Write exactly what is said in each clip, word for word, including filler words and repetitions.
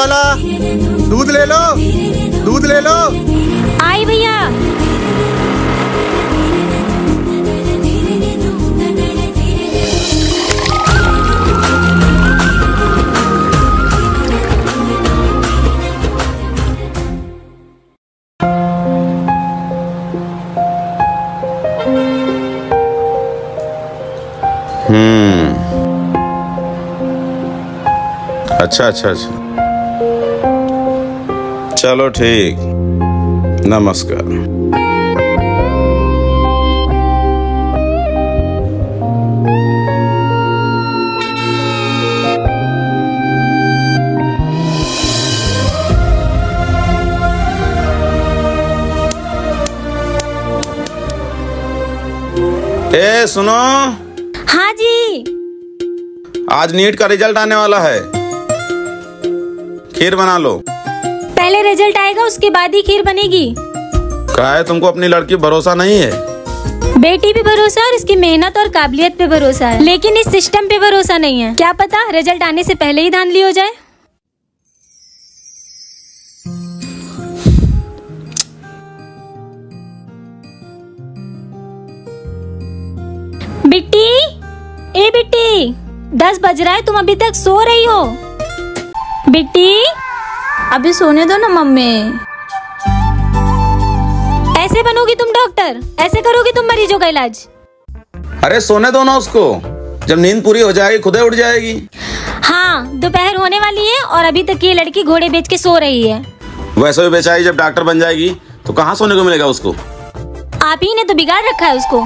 वाला, दूध ले लो, दूध ले लो। आई भैया। हम्म अच्छा अच्छा अच्छा, चलो ठीक, नमस्कार। ए सुनो। हाँ जी। आज नीट का रिजल्ट आने वाला है, खीर बना लो। पहले रिजल्ट आएगा उसके बाद ही खीर बनेगी। क्या है, तुमको अपनी लड़की भरोसा नहीं है? बेटी पे भरोसा और इसकी मेहनत और काबिलियत पे भरोसा है, लेकिन इस सिस्टम पे भरोसा नहीं है। क्या पता रिजल्ट आने से पहले ही धांधली हो जाए। बिट्टी, ए बिट्टी, दस बज रहा है, तुम अभी तक सो रही हो। बिट्टी, अभी सोने दो ना मम्मी। ऐसे बनोगी तुम डॉक्टर? ऐसे करोगी तुम मरीजों का इलाज? अरे सोने दो ना उसको, जब नींद पूरी हो जाएगी खुद ही उठ जाएगी। हाँ, दोपहर होने वाली है और अभी तक ये लड़की घोड़े बेच के सो रही है। वैसे भी बेचारी जब डॉक्टर बन जाएगी तो कहाँ सोने को मिलेगा उसको। आप ही ने तो बिगाड़ रखा है उसको।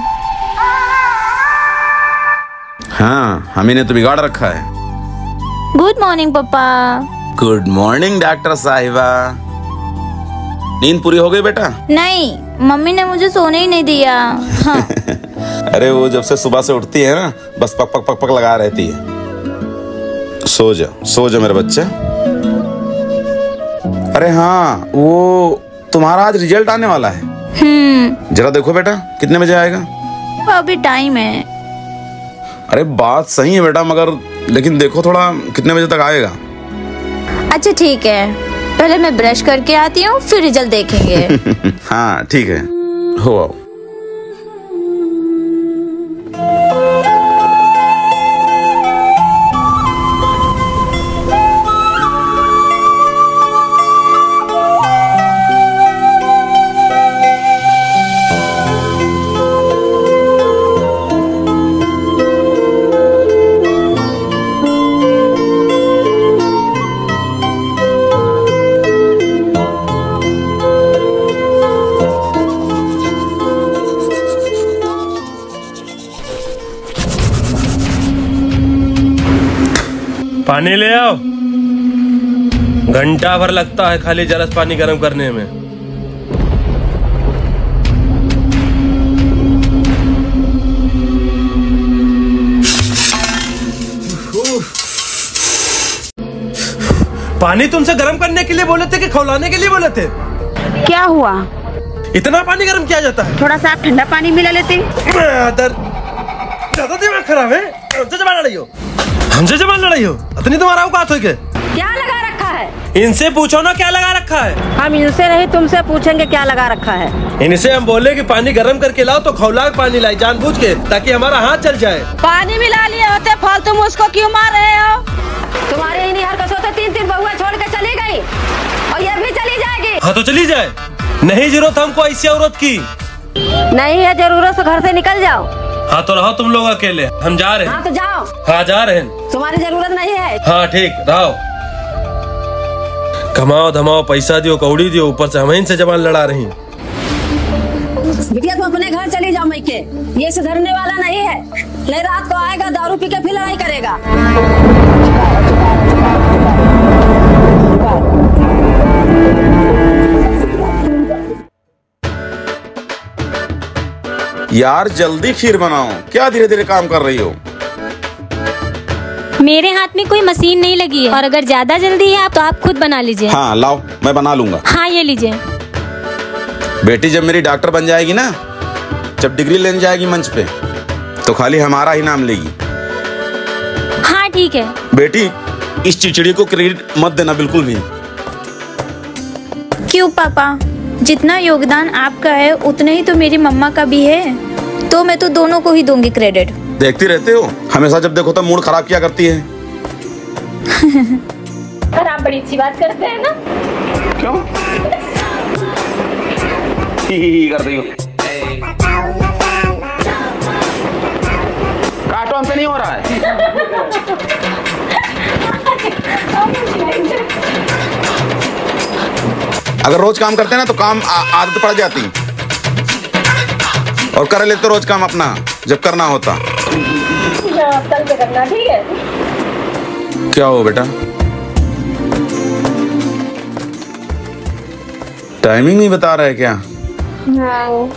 हाँ, हम ही ने तो बिगाड़ रखा है। गुड मॉर्निंग पापा। गुड मॉर्निंग डॉक्टर साहिबा। नींद पूरी हो गई बेटा? नहीं, मम्मी ने मुझे सोने ही नहीं दिया। हाँ। अरे वो जब से सुबह से उठती है ना, बस पक पक पक पक लगा रहती है। सो जा, सो जा मेरे बच्चे। अरे हाँ, वो तुम्हारा आज रिजल्ट आने वाला है। हम्म। जरा देखो बेटा, कितने बजे आएगा? अभी टाइम है। अरे बात सही है बेटा, मगर लेकिन देखो थोड़ा कितने बजे तक आएगा। अच्छा ठीक है, पहले मैं ब्रश करके आती हूँ, फिर रिजल्ट देखेंगे। हाँ ठीक है, हो आओ। पानी ले आओ। घंटा भर लगता है खाली जरस पानी गर्म करने में। पानी तुमसे गर्म करने के लिए बोले थे कि खौलाने के लिए बोले थे? क्या हुआ? इतना पानी गर्म किया जाता है? थोड़ा सा आप ठंडा पानी मिला लेते। ज्यादा दिमाग खराब है। हमसे जबान लड़ाई हो, हमसे जबान लड़ाई हो, इतनी तुम्हारा औकात हो क्या? क्या लगा रखा है? इनसे पूछो ना क्या लगा रखा है। हम इनसे नहीं तुमसे पूछेंगे क्या लगा रखा है। इनसे हम बोले कि पानी गर्म करके लाओ तो खौला के पानी लाई जानबूझ के, ताकि हमारा हाथ चल जाए। पानी मिला लिए होते, फालतू में उसको क्यों मार रहे हो? तुम्हारे इन्हीं हरकतों से तीन तीन बहुआ छोड़ के चली गई और ये भी चली जाएगी। हाँ तो चली जाए, नहीं जरूरत हमको ऐसी औरत की। नहीं है जरूरत तो घर से निकल जाओ। हाँ तो रहो तुम लोग अकेले, हम जा रहे हैं। हाँ तो जाओ। हाँ जा रहे हैं। तुम्हारी जरूरत नहीं है। हाँ ठीक, रहो। कमाओ धमाओ, पैसा दियो, कौड़ी दियो, ऊपर से हम इनसे जबान लड़ा रही। बिटिया तुम अपने घर चली जाओ, मैके ये सुधरने वाला नहीं है। नहीं रात को आएगा दारू पी के फिर लड़ाई करेगा। यार जल्दी खीर बनाओ, क्या धीरे धीरे काम कर रही हो? मेरे हाथ में कोई मशीन नहीं लगी है, और अगर ज्यादा जल्दी है आप तो आप खुद बना लीजिए। हाँ लाओ, मैं बना लूंगा। हाँ ये लीजिए। बेटी जब मेरी डॉक्टर बन जाएगी ना, जब डिग्री लेने जाएगी मंच पे, तो खाली हमारा ही नाम लेगी। हाँ ठीक है। बेटी इस चिड़चिड़ी को क्रेडिट मत देना बिल्कुल भी। क्यों पापा, जितना योगदान आपका है उतना ही तो मेरी मम्मा का भी है, तो मैं तो दोनों को ही दूंगी क्रेडिट। देखती रहते हो, हमेशा जब देखो तब मूड खराब किया करती है। और आप बड़ी अच्छी बात करते हैं ना। क्यों ही ही ही कर रही हो? काटो, हमसे नहीं हो रहा है। अगर रोज काम करते हैं ना तो काम आदत पड़ जाती, और कर लेते रोज काम अपना जब करना होता। कल से करना, ठीक है? क्या हो बेटा, टाइमिंग नहीं बता रहा है क्या? हाँ।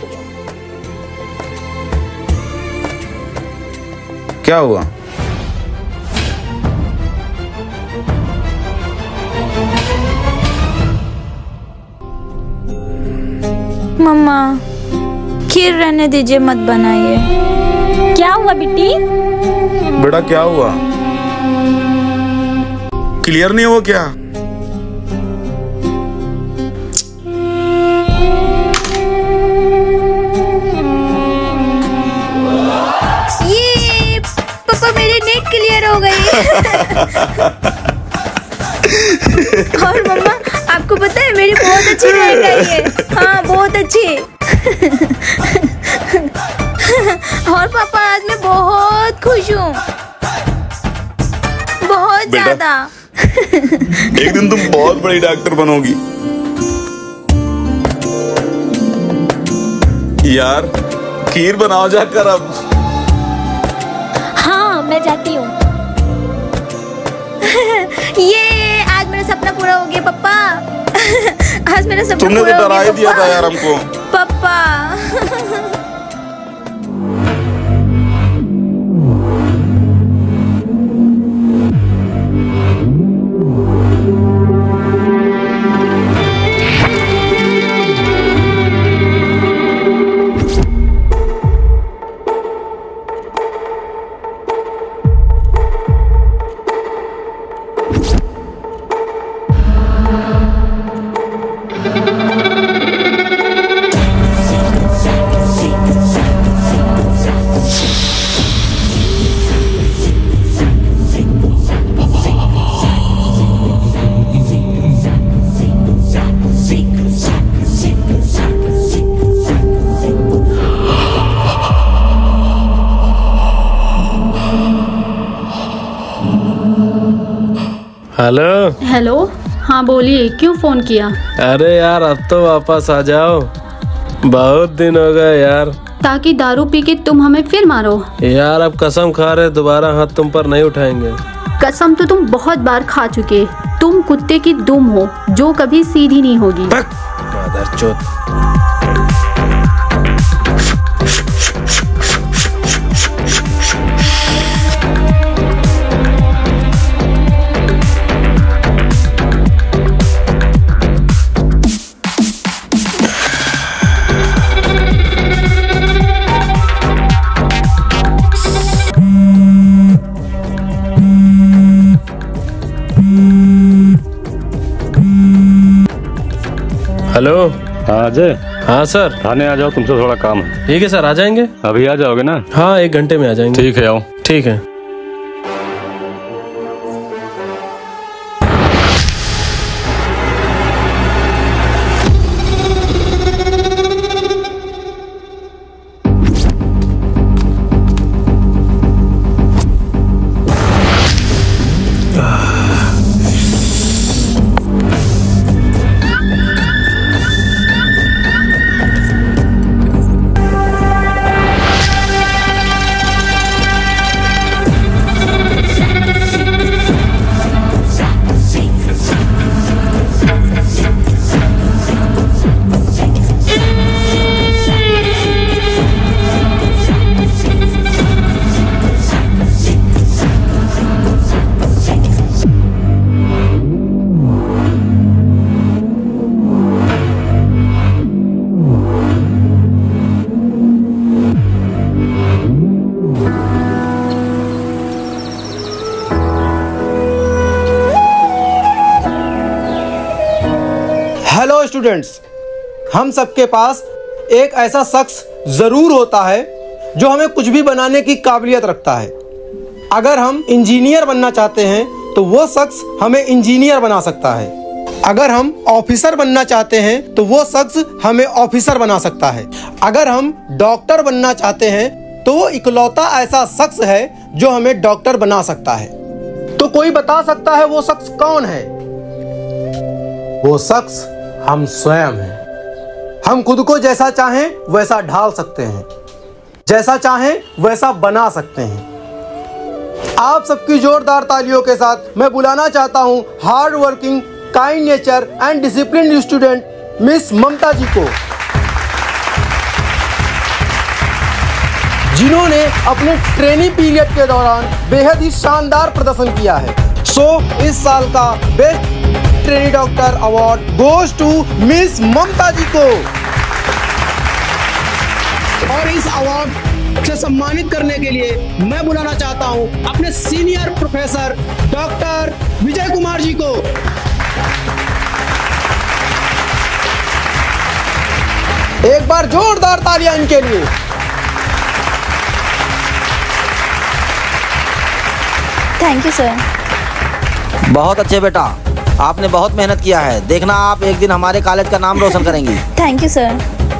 क्या हुआ? मम्मा खीर रहने दीजिए, मत बनाइए। क्या हुआ बिट्टी? बेटा क्या हुआ? क्लियर नहीं हुआ क्या? ये पापा मेरी नेट क्लियर हो गई। और मम्मा आपको पता है मेरी बहुत अच्छी नेट आई है। हाँ बहुत अच्छी। और पापा आज मैं बहुत खुश हूँ, बहुत ज्यादा। एक दिन तुम बहुत बड़ी डॉक्टर बनोगी यार। खीर बनाओ जाकर अब। हाँ मैं जाती हूँ। ये आज मेरा सपना पूरा हो गया पापा। आज मेरा सपना तुमने पूरा तो हो डरा गया ही दिया था यार हमको। पापा। हेलो हेलो, हाँ बोलिए, क्यों फोन किया? अरे यार अब तो वापस आ जाओ, बहुत दिन हो गए यार। ताकि दारू पी के तुम हमें फिर मारो। यार अब कसम खा रहे दोबारा हाथ तुम पर नहीं उठाएंगे। कसम तो तुम बहुत बार खा चुके। तुम कुत्ते की दुम हो जो कभी सीधी नहीं होगी। मादरचोद। हेलो। हाँ अजय। हाँ सर। थाने आ जाओ, तुमसे थोड़ा काम है। ठीक है सर, आ जाएंगे। अभी आ जाओगे ना? हाँ एक घंटे में आ जाएंगे। ठीक है आओ। ठीक है। हेलो स्टूडेंट्स, हम सबके पास एक ऐसा शख्स ज़रूर होता है जो हमें कुछ भी बनाने की काबिलियत रखता है। अगर हम इंजीनियर बनना चाहते हैं तो वो शख्स हमें इंजीनियर बना सकता है। अगर हम ऑफिसर बनना चाहते हैं तो वो शख्स हमें ऑफिसर बना सकता है। अगर हम डॉक्टर बनना चाहते हैं तो वो इकलौता ऐसा शख्स है जो हमें डॉक्टर बना सकता है। तो कोई बता सकता है वो शख्स कौन है? वो शख्स हम स्वयं हैं। हम खुद को जैसा चाहें वैसा ढाल सकते हैं, जैसा चाहें वैसा बना सकते हैं। आप सबकी जोरदार तालियों के साथ मैं बुलाना चाहता हूं hard working, kind nature and discipline student miss Mamta ji को, जिन्होंने अपने ट्रेनिंग पीरियड के दौरान बेहद ही शानदार प्रदर्शन किया है। सो इस साल का best trainee doctor award goes to miss Mamta ji को। और इस अवार्ड से सम्मानित करने के लिए मैं बुलाना चाहता हूं अपने senior professor doctor Vijay Kumar ji को। एक बार जोरदार तालियां इनके लिए। Thank you sir. बहुत अच्छे बेटा, आपने बहुत मेहनत किया है। देखना आप एक दिन हमारे कॉलेज का नाम रोशन करेंगी। Thank you sir.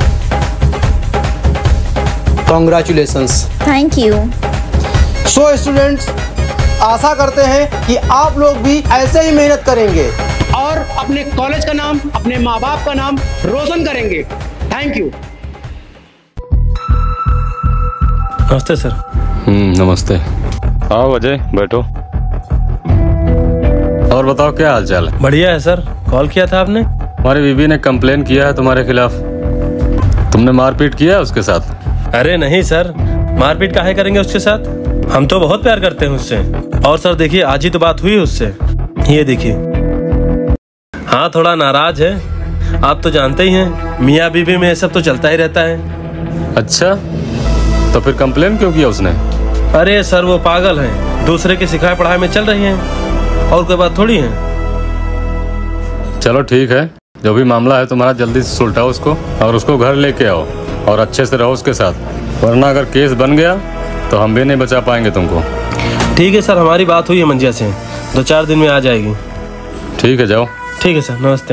Congratulations. Thank you. So students, आशा करते हैं कि आप लोग भी ऐसे ही मेहनत करेंगे और अपने कॉलेज का नाम, अपने माँ बाप का नाम रोशन करेंगे। Thank you. नमस्ते सर। हम्म नमस्ते। आओ अजय, बैठो। और बताओ क्या हाल चाल है? बढ़िया है सर। कॉल किया था आपने? हमारी बीबी ने कंप्लेन किया है तुम्हारे खिलाफ। तुमने मारपीट किया है उसके साथ? अरे नहीं सर, मारपीट काहे करेंगे उसके साथ? हम तो बहुत प्यार करते हैं उससे। और सर देखिए, आज ही तो बात हुई उससे। ये देखिए। हाँ, थोड़ा नाराज है। आप तो जानते ही हैं, मियाँ बीबी में ये सब तो चलता ही रहता है। अच्छा, तो फिर कंप्लेन क्यों किया उसने? अरे सर, वो पागल है, दूसरे की सिखाई पढ़ाई में चल रही हैं और कोई बात थोड़ी है। चलो ठीक है, जो भी मामला है तुम्हारा जल्दी से सुलटाओ उसको और उसको घर लेके आओ और अच्छे से रहो उसके साथ, वरना अगर केस बन गया तो हम भी नहीं बचा पाएंगे तुमको। ठीक है सर, हमारी बात हुई है मंजिया से, दो चार दिन में आ जाएगी। ठीक है, जाओ। ठीक है सर, नमस्ते।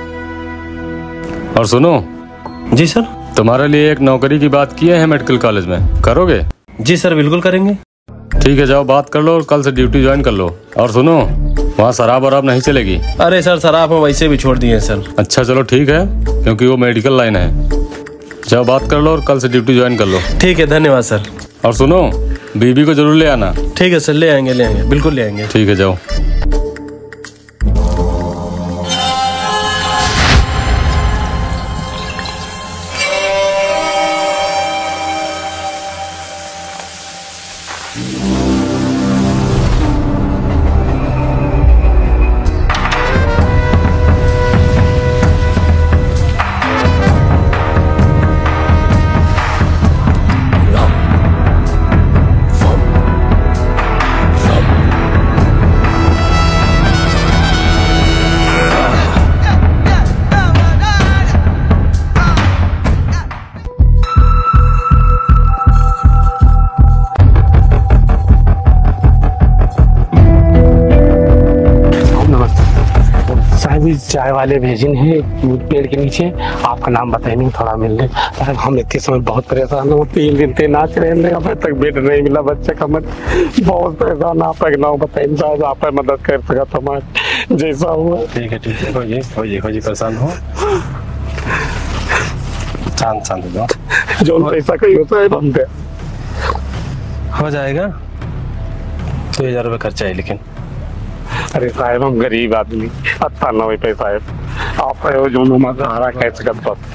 और सुनो। जी सर। तुम्हारे लिए एक नौकरी की बात किए हैं मेडिकल कॉलेज में, करोगे? जी सर, बिल्कुल करेंगे। ठीक है, जाओ बात कर लो और कल से ड्यूटी ज्वाइन कर लो। और सुनो, वहाँ शराब वराब नहीं चलेगी। अरे सर, शराब हम वैसे भी छोड़ दिए सर। अच्छा चलो ठीक है, क्योंकि वो मेडिकल लाइन है। जाओ बात कर लो और कल से ड्यूटी ज्वाइन कर लो। ठीक है, धन्यवाद सर। और सुनो, बीबी को जरूर ले आना। ठीक है सर, ले आएंगे ले आएंगे बिल्कुल ले आएंगे। ठीक है, जाओ। चाय वाले भेजे हैं पेड़ के नीचे, आपका नाम बताएंगे थोड़ा मिलने। साहब हम इतने समय बहुत परेशान हो, तीन दिन से नाच रहे हैं, अभी तक बेड नहीं मिला बच्चे का, मत बहुत परेशान। आपका नाम बताएंगे साहब, आप मदद कर सका हमारे जैसा हुआ। ठीक है ठीक है, खोजिए खोजिए खोजिए, परेशान हो, शांत शांत हो, जो पैसा कहीं होता है हम पे हो जाएगा। दो हजार रुपये खर्चा है लेकिन। अरे साहब हम गरीब आदमी, अच्छा ना वही पैसा है, आप जो हमारा कैसे कर पाते।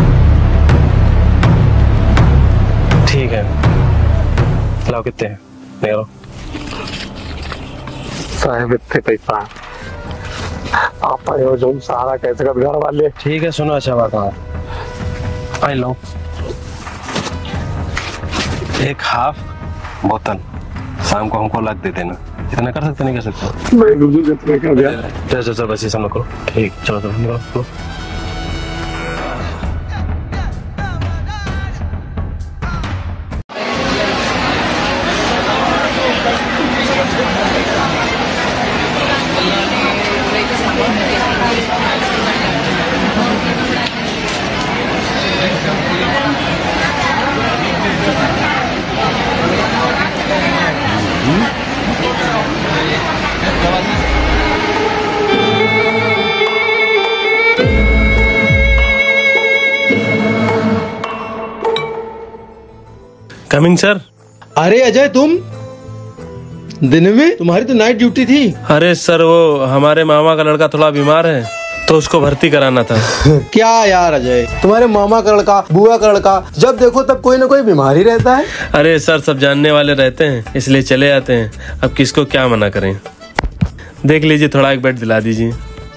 ठीक है, लाओ कितने हैं? ले लो साहब, इतने पैसा आप जो सहारा कैसे कर घर वाले। ठीक है, सुनो अच्छा बात है, आई लो एक हाफ बोतल शाम को हमको लग दे देना। इतना कर सकते नहीं कर सकते? मैं जितने कर दिया। चलो चलो बस ये सब करो। ठीक, चलो चलो निकलो। Coming sir. अरे अजय, तुम दिन में? तुम्हारी तो नाइट ड्यूटी थी। अरे सर, वो हमारे मामा का लड़का थोड़ा बीमार है तो उसको भर्ती कराना था। क्या यार अजय, तुम्हारे मामा का लड़का, बुआ का लड़का, जब देखो तब कोई ना कोई बीमारी रहता है। अरे सर, सब जानने वाले रहते हैं इसलिए चले आते हैं। अब किसको क्या मना करें। देख लीजिए, थोड़ा एक बेड दिला दीजिए।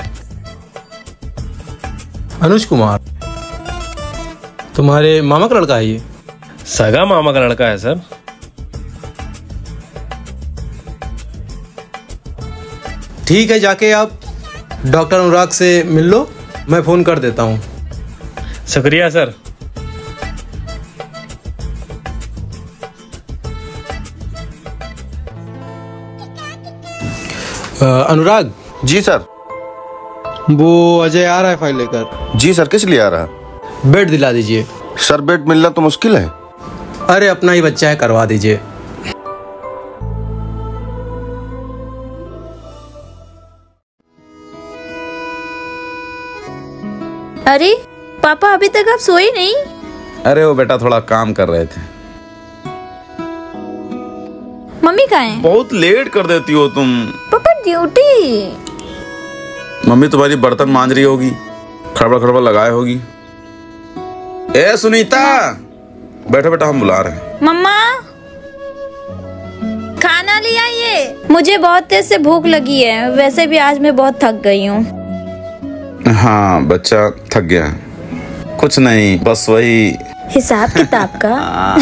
अनुज कुमार, तुम्हारे मामा का लड़का है ये? सगा मामा का लड़का है सर। ठीक है, जाके आप डॉक्टर अनुराग से मिल लो, मैं फोन कर देता हूँ। शुक्रिया सर। अनुराग जी सर। वो अजय आ रहा है फाइल लेकर। जी सर, किस लिए आ रहा है? बेड दिला दीजिए। सर, बेड मिलना तो मुश्किल है। अरे अपना ही बच्चा है, करवा दीजिए। अरे पापा, अभी तक आप सोए नहीं? अरे वो बेटा थोड़ा काम कर रहे थे। मम्मी कहाँ है? बहुत लेट कर देती हो तुम। पापा ड्यूटी। मम्मी तुम्हारी बर्तन मांज रही होगी, खड़बड़ खड़बड़ लगाए होगी। ए सुनीता, बैठो बेटा, हम बुला रहे हैं। मम्मा, खाना ले आइए। मुझे बहुत तेज से भूख लगी है, वैसे भी आज मैं बहुत थक गई हूँ। हाँ, बच्चा थक गया है। कुछ नहीं, बस वही हिसाब किताब का।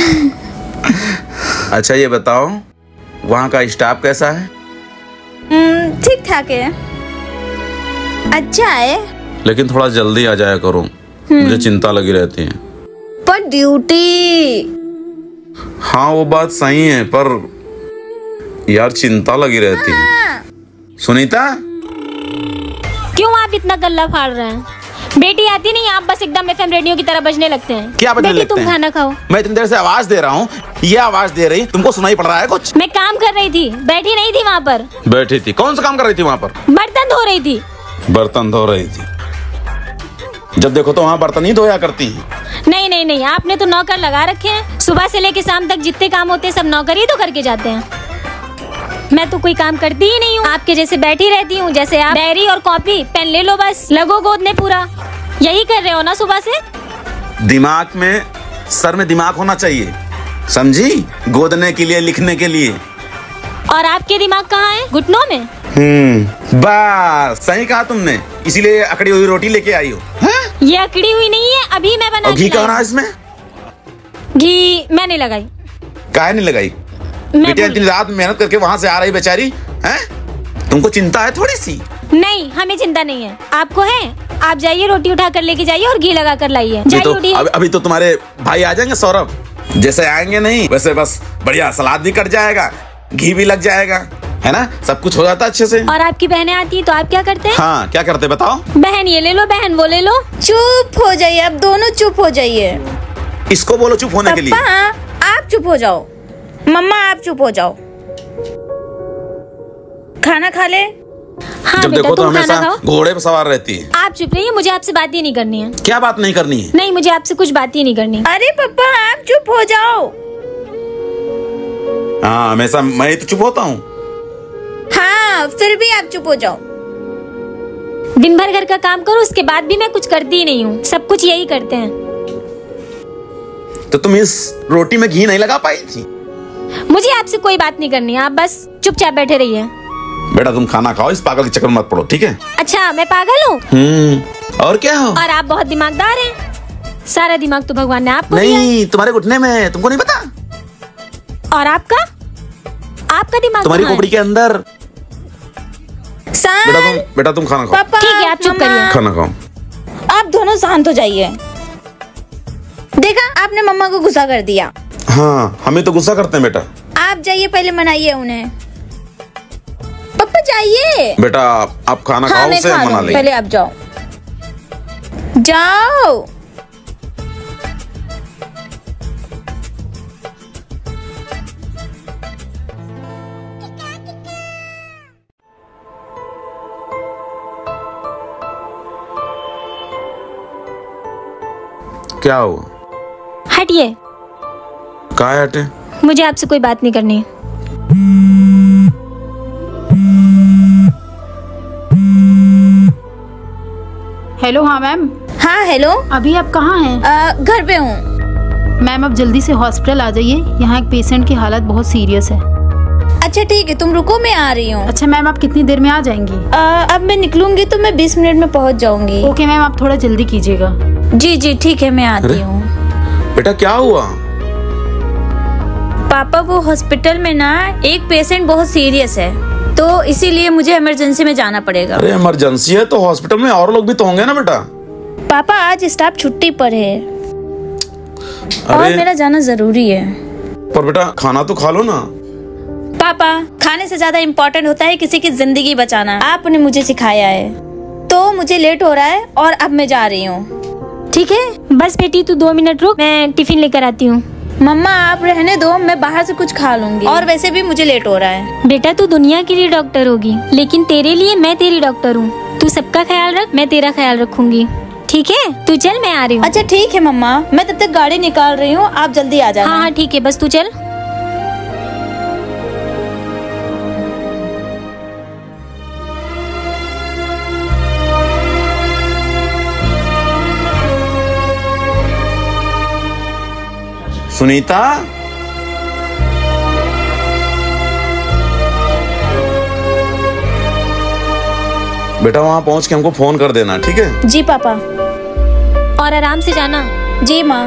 अच्छा ये बताओ, वहाँ का स्टाफ कैसा है? ठीक ठाक है, अच्छा है। लेकिन थोड़ा जल्दी आ जाया करो, मुझे चिंता लगी रहती है। पर ड्यूटी। हाँ वो बात सही है, पर यार चिंता लगी रहती है। सुनीता, क्यों आप इतना गल्ला फाड़ रहे हैं? बेटी आती नहीं, आप बस एकदम एफएम रेडियो की तरह बजने लगते हैं। क्या बजने बेटी लगते तुम हैं? खाना खाओ। मैं इतनी देर से आवाज दे रहा हूँ, ये आवाज दे रही, तुमको सुनाई पड़ रहा है कुछ? मैं काम कर रही थी, बैठी नहीं थी वहाँ पर। बैठी थी? कौन सा काम कर रही थी वहाँ पर? बर्तन धो रही थी। बर्तन धो रही थी? जब देखो तो वहाँ बर्तन ही धोया करती है। नहीं नहीं नहीं, आपने तो नौकर लगा रखे हैं। सुबह से लेके शाम तक जितने काम होते हैं सब नौकर ही तो करके जाते हैं। मैं तो कोई काम करती ही नहीं हूँ, आपके जैसे बैठी रहती हूँ। जैसे आप डायरी और कॉपी पेन ले लो, बस लगो गोदने पूरा। यही कर रहे हो ना सुबह से? दिमाग में, सर में दिमाग होना चाहिए, समझी? गोदने के लिए, लिखने के लिए। और आपके दिमाग कहाँ है? घुटनों में। हम्म, बस सही कहा तुमने, इसीलिए अकड़ी हुई रोटी लेके आई हो। ये अकड़ी हुई नहीं है, अभी मैं बना। और घी कहाँ रहा इसमें? घी मैंने लगाई। काहे नहीं लगाई? बेटी इतनी रात मेहनत करके वहाँ से आ रही बेचारी, हैं? तुमको चिंता है थोड़ी सी? नहीं, हमें चिंता नहीं है। आपको है? आप जाइए, रोटी उठा कर लेके जाइए और घी लगा कर लाइए। तो अभी, अभी तो तुम्हारे भाई आ जाएंगे, सौरभ जैसे आएंगे नहीं वैसे बस बढ़िया सलाद भी कट जाएगा, घी भी लग जाएगा, है ना? सब कुछ हो जाता अच्छे से। और आपकी बहनें आती है तो आप क्या करते हैं? हाँ, क्या करते बताओ? बहन ये ले लो, बहन वो ले लो। चुप हो जाइए, आप दोनों चुप हो जाइए। इसको बोलो चुप होने के लिए। आप चुप हो जाओ। मम्मा आप चुप हो जाओ। खाना खा ले। हाँ, जब बेटा, देखो तो तुम हमेशा खाना खाओ। घोड़े पे सवार रहती है। आप चुप रहिए, मुझे आपसे बात ही नहीं करनी है। क्या बात नहीं करनी है? नहीं, मुझे आपसे कुछ बात ही नहीं करनी। अरे पापा आप चुप हो जाओ। हाँ, हमेशा मैं ही तो चुप होता हूँ। हाँ, फिर भी आप चुप हो जाओ। दिन भर घर का काम करो, उसके बाद भी मैं कुछ करती ही नहीं हूँ। सब कुछ यही करते हैं। तो तुम इस रोटी में घी नहीं लगा पाई थी? मुझे आपसे कोई बात नहीं करनी है, आप बस चुपचाप बैठे रहिए। बेटा तुम खाना खाओ, इस पागल के चक्कर में मत पड़ो, ठीक है? अच्छा, मैं पागल हूँ? हम्म, और क्या हो? और आप बहुत दिमागदार हैं। सारा दिमाग तो भगवान ने आपको दिया है। नहीं, तुम्हारे घुटने में, तुमको नहीं पता? और आपका आपका दिमाग तुम्हारी कहाँ है? खोपड़ी के अंदर। बेटा तुम बेटा तुम खाना खाओ। ठीक है, आप चुप करिए। खाना खाओ। आप दोनों शांत हो जाइए। देखा, आपने मम्मा को गुस्सा कर दिया। हाँ, हमें तो गुस्सा करते हैं बेटा। आप जाइए, पहले मनाइए उन्हें। पापा चाहिए। बेटा आप, आप खाना हाँ, खाओ मैं से खा मना लूँ। लेंगे। पहले आप जाओ जाओ। क्या हुआ? हटिए, कहाँ है हटे? मुझे आपसे कोई बात नहीं करनी है। हेलो। हाँ मैम। हाँ हेलो। अभी आप कहाँ हैं? आ, घर पे हूँ। मैम आप जल्दी से हॉस्पिटल आ जाइए, यहाँ एक पेशेंट की हालत बहुत सीरियस है। अच्छा ठीक है, तुम रुको, मैं आ रही हूँ। अच्छा मैम, आप कितनी देर में आ जाएंगी? आ, अब मैं निकलूंगी तो मैं बीस मिनट में पहुँच जाऊंगी। ओके मैम, आप थोड़ा जल्दी कीजिएगा। जी जी ठीक है, मैं आती हूँ। बेटा क्या हुआ? पापा वो हॉस्पिटल में ना एक पेशेंट बहुत सीरियस है, तो इसीलिए मुझे इमरजेंसी में जाना पड़ेगा। अरे इमरजेंसी है तो हॉस्पिटल में और लोग भी तो होंगे ना बेटा। पापा आज स्टाफ छुट्टी पर है और मेरा जाना जरूरी है। पर बेटा खाना तो खा लो ना। पापा खाने से ज्यादा इम्पोर्टेंट होता है किसी की जिंदगी बचाना। आपने मुझे सिखाया है। तो मुझे लेट हो रहा है और अब मैं जा रही हूँ। ठीक है? बस बेटी तू दो मिनट रुक, मैं टिफिन लेकर आती हूँ। मम्मा आप रहने दो, मैं बाहर से कुछ खा लूंगी। और वैसे भी मुझे लेट हो रहा है। बेटा तू दुनिया के लिए डॉक्टर होगी, लेकिन तेरे लिए मैं तेरी डॉक्टर हूँ। तू सबका ख्याल रख, मैं तेरा ख्याल रखूंगी। ठीक है? तू चल, मैं आ रही हूँ। अच्छा ठीक है मम्मा, मैं तब तक गाड़ी निकाल रही हूँ, आप जल्दी आ जाना। हाँ हाँ ठीक है, बस तू चल। सुनीता, बेटा वहाँ पहुँच के हमको फोन कर देना, ठीक है? जी पापा। और आराम से जाना। जी माँ।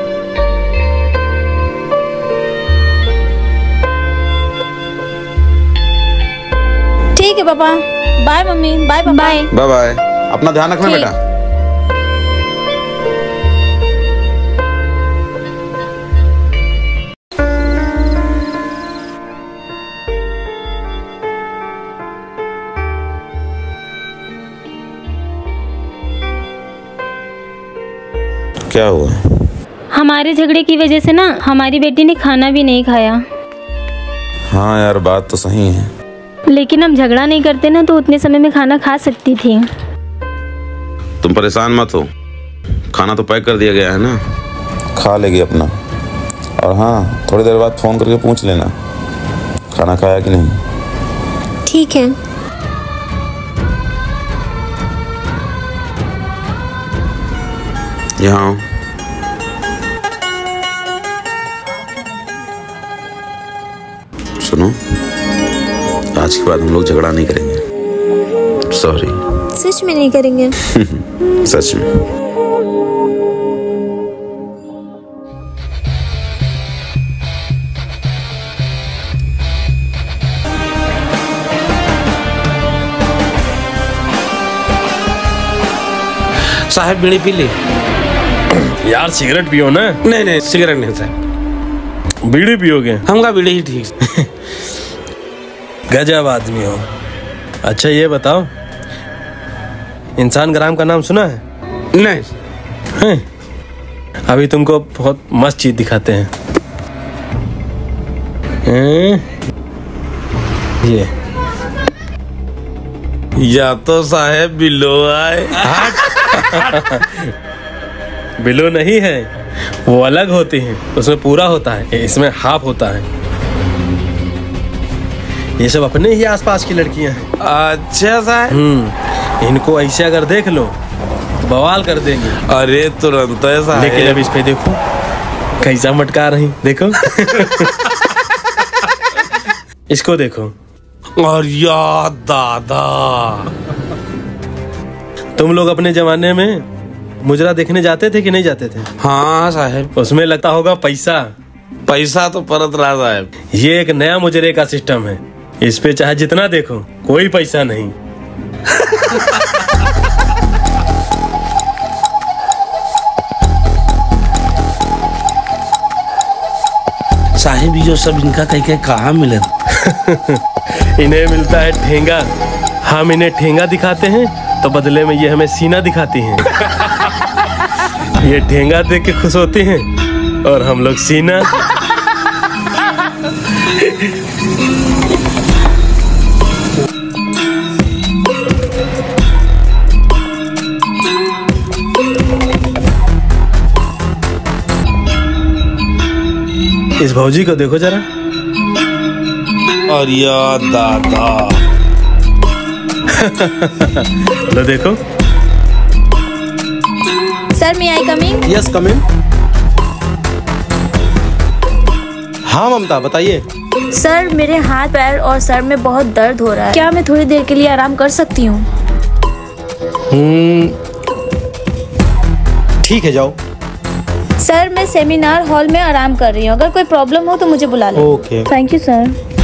ठीक है पापा। बाय मम्मी। बाय पापा। Bye bye bye. अपना ध्यान रखना बेटा। क्या हुआ? हमारे झगड़े की वजह से ना हमारी बेटी ने खाना भी नहीं खाया। हाँ यार बात तो सही है, लेकिन हम झगड़ा नहीं करते ना तो उतने समय में खाना खा सकती थी। तुम परेशान मत हो, खाना तो पैक कर दिया गया है ना, खा लेगी अपना। और हाँ थोड़ी देर बाद फोन करके पूछ लेना खाना खाया कि नहीं। ठीक है। यहाँ आओ। सुनो, आज के बाद हम लोग झगड़ा नहीं करेंगे। सॉरी। सच में नहीं करेंगे? सच में। साहब बीड़ी पी ली? यार सिगरेट पियो ना। नहीं नहीं सिगरेट नहीं साहब, बीड़ी पियोगे? हमका बीड़ी ही ठीक। गजब आदमी हो। अच्छा ये बताओ, इंसान ग्राम का नाम सुना है? नहीं है? अभी तुमको बहुत मस्त चीज दिखाते हैं। हैं? ये या तो साहब बिलो आए। बिलो नहीं है, वो अलग होती हैं, उसमें पूरा होता है, इसमें हाफ होता है। ये सब अपने ही आसपास की लड़कियां हैं। अच्छा साहब। हम्म, इनको ऐसे अगर देख लो तो बवाल कर देंगे। अरे तुरंत है साहब। लेकिन अब इस पे देखो कैसा मटका रही, देखो। इसको देखो। और यार दादा, तुम लोग अपने जमाने में मुजरा देखने जाते थे कि नहीं जाते थे? हाँ साहब। उसमें लगता होगा पैसा। पैसा तो परत रहा साहब। ये एक नया मुजरे का सिस्टम है, इस पे चाहे जितना देखो कोई पैसा नहीं। साहिब जो सब इनका कहीं कहीं कहाँ मिले? इन्हें मिलता है ठेंगा, हम इन्हें ठेंगा दिखाते हैं तो बदले में ये हमें सीना दिखाती हैं। ये ठेंगा देख के खुश होती हैं और हम लोग सीना। इस भौजी को देखो जरा। और या दादा। लो देखो। Sir may I coming? Yes come in. हाँ ममता बताइए। सर मेरे हाथ पैर और सर में बहुत दर्द हो रहा है, क्या मैं थोड़ी देर के लिए आराम कर सकती हूँ? हम्म, ठीक है जाओ। सर मैं सेमिनार हॉल में आराम कर रही हूँ, अगर कोई प्रॉब्लम हो तो मुझे बुला लो। ओके। Thank you sir.